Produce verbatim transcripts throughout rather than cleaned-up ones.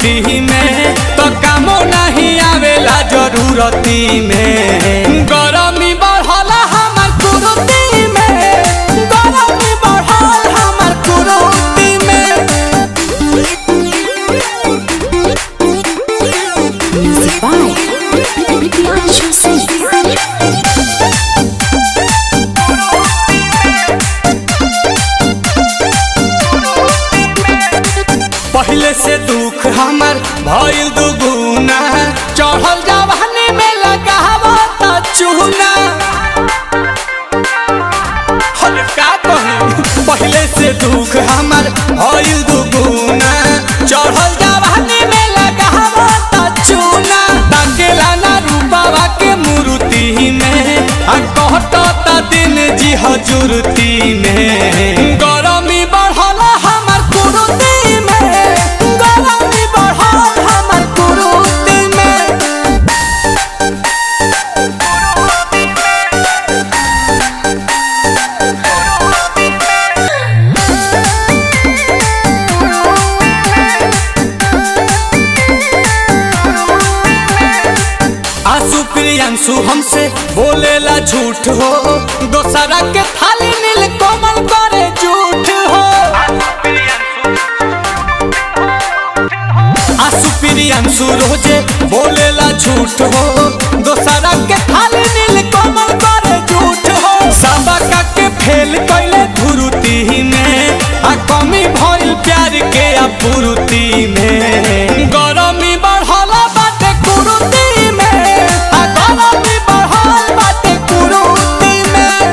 फुरुती में तो कामो नहीं आवेला जरूरती में। गरमी बढ़ला हमार कुरुती में, गरमी बढ़ल हमार कुरुती में। Music by Priyanshu Singh। पहले से दुख हमर भइल दुगुना, चढ़ल जवानी में लगावता चूना। का कही पहले से दुख हमर भइल दुगुना, चढ़ल जवानी में लगावता चूना। ताकेला ना रूपावा के मूर्ति में, आ कहता दिन जी हजूरती में। गरमी बढ़ल हमर कुरुती में, गरमी बढ़ल हमर कुरुती में। आंसू प्रियांशु हमसे बोलेला झूठ हो, दोसरा के थाली नील कोमल करे झूठ हो। आंसू प्रियांशु रोजे बोलेला झूठ हो, दोसरा के थाली नील कोमल करे झूठ हो। सबका के फेल कैले धुरुती में, आ कमी भइल प्यार के आपूर्ति में। गरमी बढ़ल बाटे कुरुती में, आ गरमी बढ़ल बाटे कुरुती में।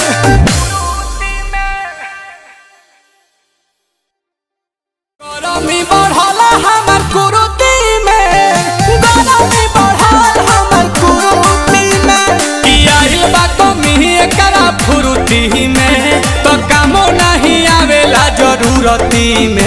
गरमी बढ़ल हमर कुरुती में, गरमी बढ़ल हमर कुरुती में। कि आइल बा कमी एकरा फुरुती में, तो कामो नहीं आवेला जरूरती में।